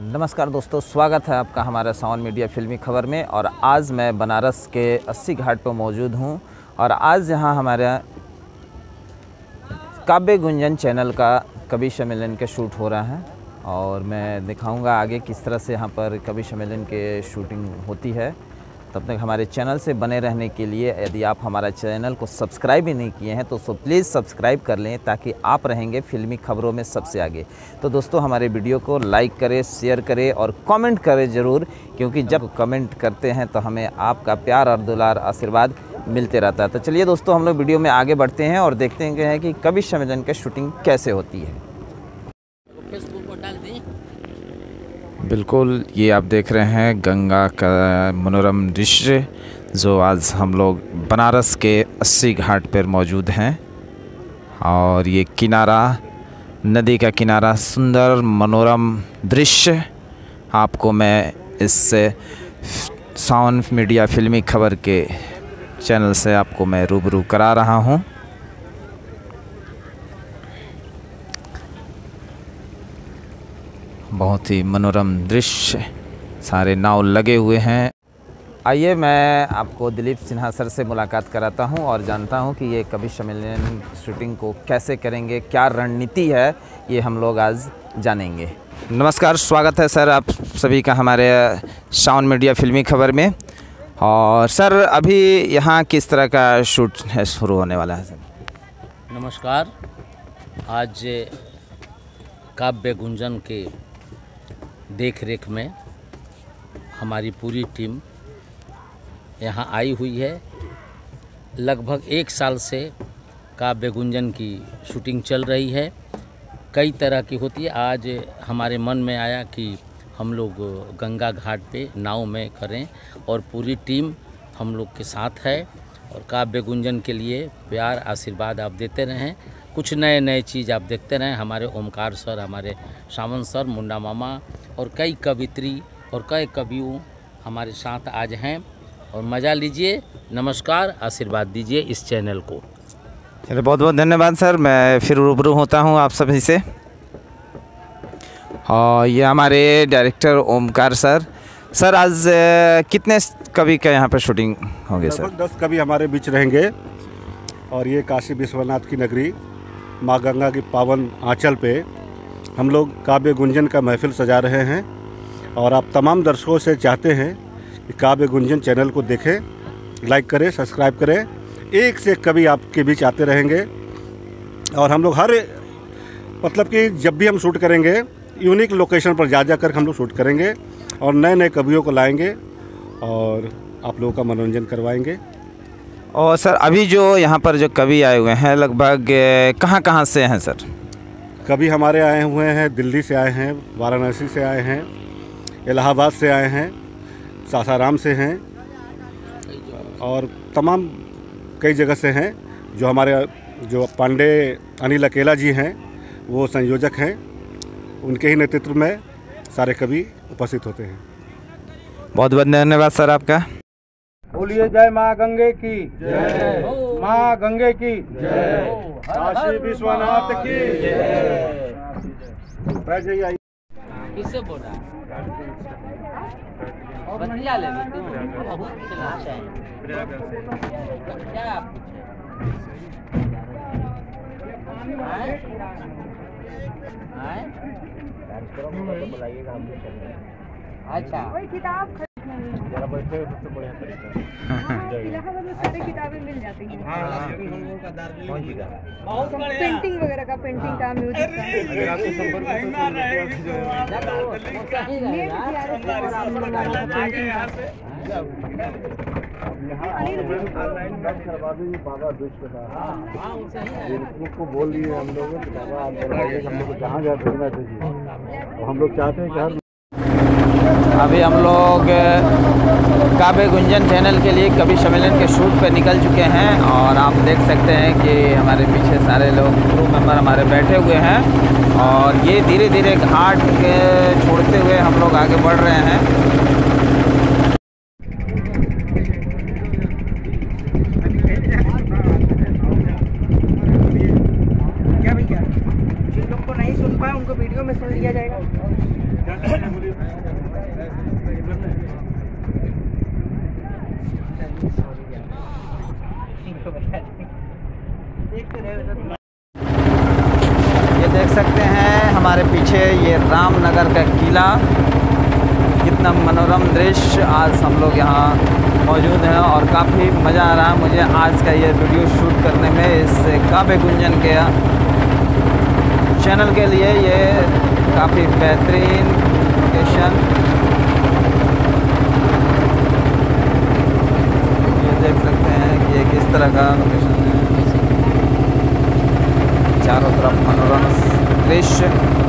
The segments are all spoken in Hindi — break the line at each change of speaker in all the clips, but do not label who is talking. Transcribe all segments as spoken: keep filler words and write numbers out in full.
नमस्कार दोस्तों, स्वागत है आपका हमारे सावन मीडिया फिल्मी खबर में। और आज मैं बनारस के अस्सी घाट पर मौजूद हूं और आज यहां हमारे काव्य गुंजन चैनल का कवि सम्मेलन के शूट हो रहा है और मैं दिखाऊंगा आगे किस तरह से यहां पर कवि सम्मेलन के शूटिंग होती है। तब तक हमारे चैनल से बने रहने के लिए यदि आप हमारा चैनल को सब्सक्राइब भी नहीं किए हैं तो सो प्लीज़ सब्सक्राइब कर लें ताकि आप रहेंगे फिल्मी खबरों में सबसे आगे। तो दोस्तों, हमारे वीडियो को लाइक करें, शेयर करें और कमेंट करें ज़रूर, क्योंकि जब कमेंट करते हैं तो हमें आपका प्यार और दुलार आशीर्वाद मिलते रहता है। तो चलिए दोस्तों, हम लोग वीडियो में आगे बढ़ते हैं और देखते हैं कि कवि सम्मेलन की शूटिंग कैसे होती है। बिल्कुल, ये आप देख रहे हैं गंगा का मनोरम दृश्य, जो आज हम लोग बनारस के अस्सी घाट पर मौजूद हैं। और ये किनारा, नदी का किनारा, सुंदर मनोरम दृश्य आपको मैं इस सावन मीडिया फिल्मी खबर के चैनल से आपको मैं रूबरू करा रहा हूँ। बहुत ही मनोरम दृश्य, सारे नाव लगे हुए हैं। आइए मैं आपको दिलीप सिन्हा सर से मुलाकात कराता हूं और जानता हूं कि ये कवि सम्मेलन शूटिंग को कैसे करेंगे, क्या रणनीति है, ये हम लोग आज जानेंगे। नमस्कार, स्वागत है सर आप सभी का हमारे सावन मीडिया फिल्मी खबर में। और सर, अभी यहाँ किस तरह का शूट है शुरू होने वाला है? सर
नमस्कार, आज काव्य गुंजन के देख रेख में हमारी पूरी टीम यहाँ आई हुई है। लगभग एक साल से काव्य गुंजन की शूटिंग चल रही है, कई तरह की होती है। आज हमारे मन में आया कि हम लोग गंगा घाट पे नाव में करें और पूरी टीम हम लोग के साथ है। और काव्य गुंजन के लिए प्यार आशीर्वाद आप देते रहें, कुछ नए नए चीज़ आप देखते रहें। हमारे ओमकार सर, हमारे सावन सर, मुंडा मामा और कई कवित्री और कई कवियों हमारे साथ आज हैं और मज़ा लीजिए। नमस्कार, आशीर्वाद दीजिए इस चैनल को।
चलिए, बहुत बहुत धन्यवाद सर। मैं फिर रूबरू होता हूँ आप सभी से। और ये हमारे डायरेक्टर ओमकार सर। सर, आज कितने कवि का यहाँ पर शूटिंग होंगे? सर
दस कवि हमारे बीच रहेंगे और ये काशी विश्वनाथ की नगरी माँ गंगा की पावन आंचल पे हम लोग काव्य गुंजन का महफिल सजा रहे हैं। और आप तमाम दर्शकों से चाहते हैं कि काव्य गुंजन चैनल को देखें, लाइक करें, सब्सक्राइब करें। एक से एक कवि आपके बीच आते रहेंगे और हम लोग हर मतलब कि जब भी हम शूट करेंगे यूनिक लोकेशन पर जा जा कर हम लोग शूट करेंगे और नए नए कवियों को लाएंगे और आप लोगों का मनोरंजन करवाएंगे।
और सर, अभी जो यहाँ पर जो कवि आए हुए हैं लगभग कहाँ कहाँ से हैं सर?
कवि हमारे आए हुए हैं, दिल्ली से आए हैं, वाराणसी से आए हैं, इलाहाबाद से आए हैं, सासाराम से हैं और तमाम कई जगह से हैं। जो हमारे जो पांडे अनिल अकेला जी हैं वो संयोजक हैं, उनके ही नेतृत्व में सारे कवि उपस्थित होते हैं।
बहुत बहुत धन्यवाद सर आपका।
बोलिए जय माँ गंगे की जय, माँ गंगे की जय, काशी विश्वनाथ की जय।
किससे बोल रहा है? बतिया ले बहुत खिलाफ है। क्या आप अच्छा किताब
इलाहाबाद में सारी किताबें मिल जाती हैं। पेंटिंग वगैरह का, पेंटिंग का, म्यूजिक
को बोल दिए हम लोग हम लोग जहाँ जाते हैं हम लोग चाहते हैं कि हर
अभी हम लोग काव्य गुंजन चैनल के लिए कवि सम्मेलन के शूट पे निकल चुके हैं और आप देख सकते हैं कि हमारे पीछे सारे लोग क्रू मेंबर हमारे बैठे हुए हैं और ये धीरे धीरे घाट के छोड़ते हुए हम लोग आगे बढ़ रहे हैं।
क्या भैया, जिन लोग को नहीं सुन पाए उनको वीडियो में सुन लिया जाएगा।
ये देख सकते हैं हमारे पीछे ये रामनगर का किला, कितना मनोरम दृश्य। आज हम लोग यहाँ मौजूद हैं और काफ़ी मज़ा आ रहा है मुझे आज का ये वीडियो शूट करने में। इस काव्य गुंजन के चैनल के लिए ये काफ़ी बेहतरीन लोकेशन। ये देख सकते हैं कि ये किस तरह का लोकेशन है, चारों तरफ मनोरम दृश्य।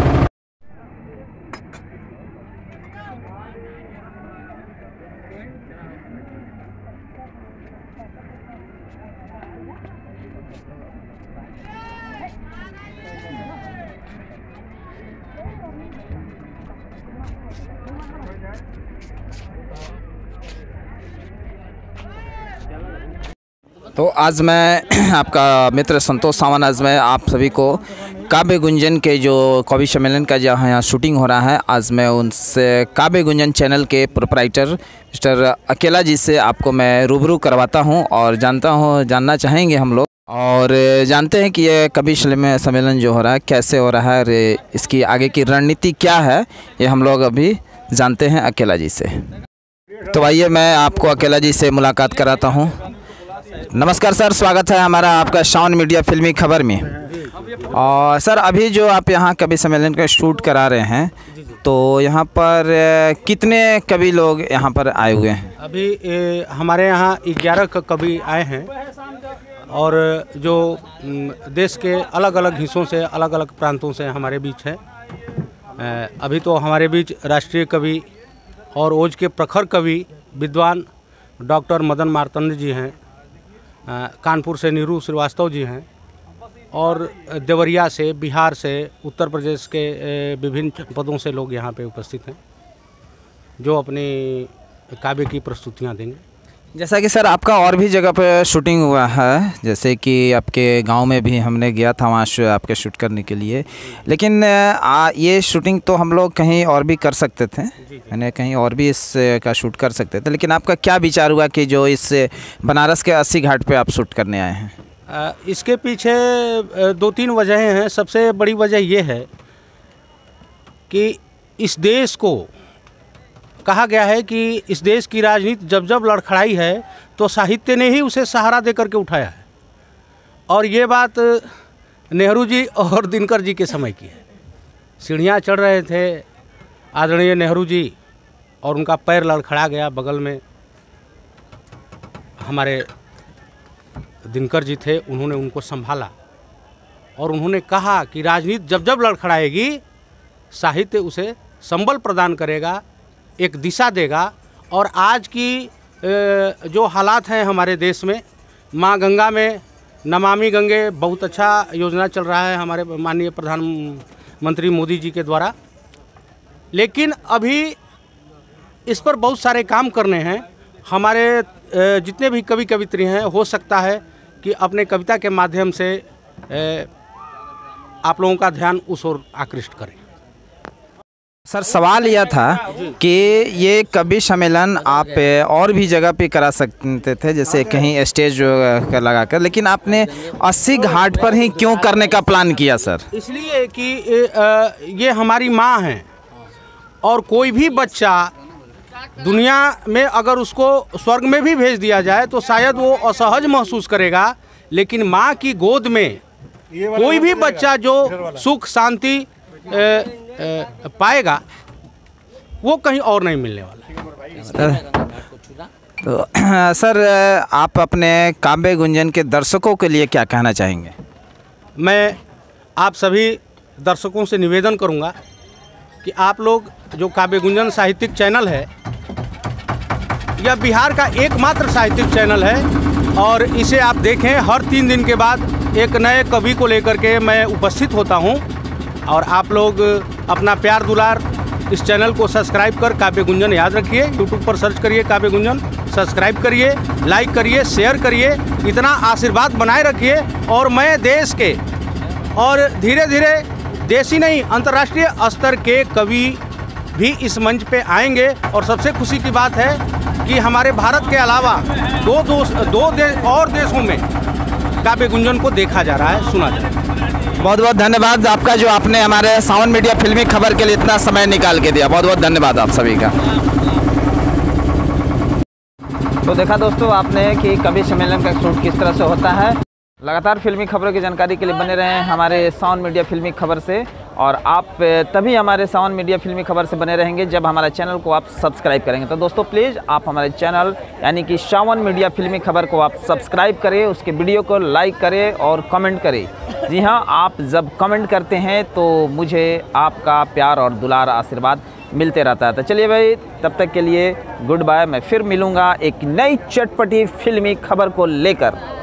तो आज मैं आपका मित्र संतोष सावंत, आज मैं आप सभी को काव्य गुंजन के जो कवि सम्मेलन का जहाँ यहाँ शूटिंग हो रहा है, आज मैं उनसे काव्य गुंजन चैनल के प्रोप्राइटर मिस्टर अकेला जी से आपको मैं रूबरू करवाता हूँ और जानता हूँ जानना चाहेंगे हम लोग और जानते हैं कि ये कवि सम्मेलन जो हो रहा है कैसे हो रहा है, इसकी आगे की रणनीति क्या है, ये हम लोग अभी जानते हैं अकेला जी से। तो आइए मैं आपको अकेला जी से मुलाकात कराता हूँ। नमस्कार सर, स्वागत है हमारा आपका शान मीडिया फिल्मी खबर में। और सर अभी जो आप यहाँ कवि सम्मेलन का शूट करा रहे हैं, तो यहाँ पर कितने कवि लोग यहाँ पर आए हुए हैं?
अभी ए, हमारे यहाँ ग्यारह कवि आए हैं और जो देश के अलग अलग हिस्सों से, अलग अलग प्रांतों से हमारे बीच है। अभी तो हमारे बीच राष्ट्रीय कवि और ओज के प्रखर कवि विद्वान डॉक्टर मदन मार्तंड जी हैं, कानपुर से नीरू श्रीवास्तव जी हैं और देवरिया से, बिहार से, उत्तर प्रदेश के विभिन्न जनपदों से लोग यहाँ पे उपस्थित हैं जो अपनी काव्य की प्रस्तुतियाँ देंगे।
जैसा कि सर आपका और भी जगह पर शूटिंग हुआ है, जैसे कि आपके गांव में भी हमने गया था वहाँ आपके शूट करने के लिए, लेकिन आ, ये शूटिंग तो हम लोग कहीं और भी कर सकते थे, यानी कहीं और भी इस का शूट कर सकते थे, लेकिन आपका क्या विचार हुआ कि जो इस बनारस के अस्सी घाट पे आप शूट करने आए हैं?
आ, इसके पीछे दो तीन वजहें हैं। सबसे बड़ी वजह ये है कि इस देश को कहा गया है कि इस देश की राजनीति जब जब लड़खड़ाई है तो साहित्य ने ही उसे सहारा दे करके उठाया है। और ये बात नेहरू जी और दिनकर जी के समय की है। सीढ़ियाँ चढ़ रहे थे आदरणीय नेहरू जी और उनका पैर लड़खड़ा गया, बगल में हमारे दिनकर जी थे, उन्होंने उनको संभाला और उन्होंने कहा कि राजनीति जब जब लड़खड़ाएगी साहित्य उसे संबल प्रदान करेगा, एक दिशा देगा। और आज की जो हालात हैं हमारे देश में, माँ गंगा में नमामि गंगे बहुत अच्छा योजना चल रहा है हमारे माननीय प्रधानमंत्री मोदी जी के द्वारा, लेकिन अभी इस पर बहुत सारे काम करने हैं। हमारे जितने भी कवि कवित्री हैं, हो सकता है कि अपने कविता के माध्यम से आप लोगों का ध्यान उस ओर आकृष्ट करें।
सर सवाल यह था कि ये कवि सम्मेलन आप और भी जगह पे करा सकते थे, जैसे कहीं स्टेज लगा कर, लेकिन आपने अस्सी घाट पर ही क्यों करने का प्लान किया सर?
इसलिए कि ये हमारी माँ हैं और कोई भी बच्चा दुनिया में अगर उसको स्वर्ग में भी भेज दिया जाए तो शायद वो असहज महसूस करेगा, लेकिन माँ की गोद में कोई भी बच्चा जो सुख शांति पाएगा वो कहीं और नहीं मिलने वाला है।
तो सर आप अपने काव्य गुंजन के दर्शकों के लिए क्या कहना चाहेंगे?
मैं आप सभी दर्शकों से निवेदन करूंगा कि आप लोग जो काव्य गुंजन साहित्यिक चैनल है, यह बिहार का एकमात्र साहित्यिक चैनल है और इसे आप देखें। हर तीन दिन के बाद एक नए कवि को लेकर के मैं उपस्थित होता हूं और आप लोग अपना प्यार दुलार इस चैनल को सब्सक्राइब कर काव्य गुंजन याद रखिए। यूट्यूब पर सर्च करिए काव्य गुंजन, सब्सक्राइब करिए, लाइक करिए, शेयर करिए, इतना आशीर्वाद बनाए रखिए। और मैं देश के और धीरे धीरे देशी नहीं अंतर्राष्ट्रीय स्तर के कवि भी इस मंच पे आएंगे। और सबसे खुशी की बात है कि हमारे भारत के अलावा दो दो, दो देश और देशों में काव्य गुंजन को देखा जा रहा है, सुना जा रहा है।
बहुत बहुत धन्यवाद आपका जो आपने हमारे सावन मीडिया फिल्मी खबर के लिए इतना समय निकाल के दिया। बहुत बहुत धन्यवाद आप सभी का। तो देखा दोस्तों आपने कि कवि सम्मेलन का शूट किस तरह से होता है। लगातार फिल्मी खबरों की जानकारी के लिए बने रहें हमारे सावन मीडिया फिल्मी खबर से, और आप तभी हमारे सावन मीडिया फिल्मी खबर से बने रहेंगे जब हमारे चैनल को आप सब्सक्राइब करेंगे। तो दोस्तों प्लीज़ आप हमारे चैनल यानी कि सावन मीडिया फिल्मी खबर को आप सब्सक्राइब करें, उसके वीडियो को लाइक करें और कमेंट करें। जी हाँ, आप जब कमेंट करते हैं तो मुझे आपका प्यार और दुलार आशीर्वाद मिलते रहता है। तो चलिए भाई, तब तक के लिए गुड बाय। मैं फिर मिलूँगा एक नई चटपटी फिल्मी खबर को लेकर।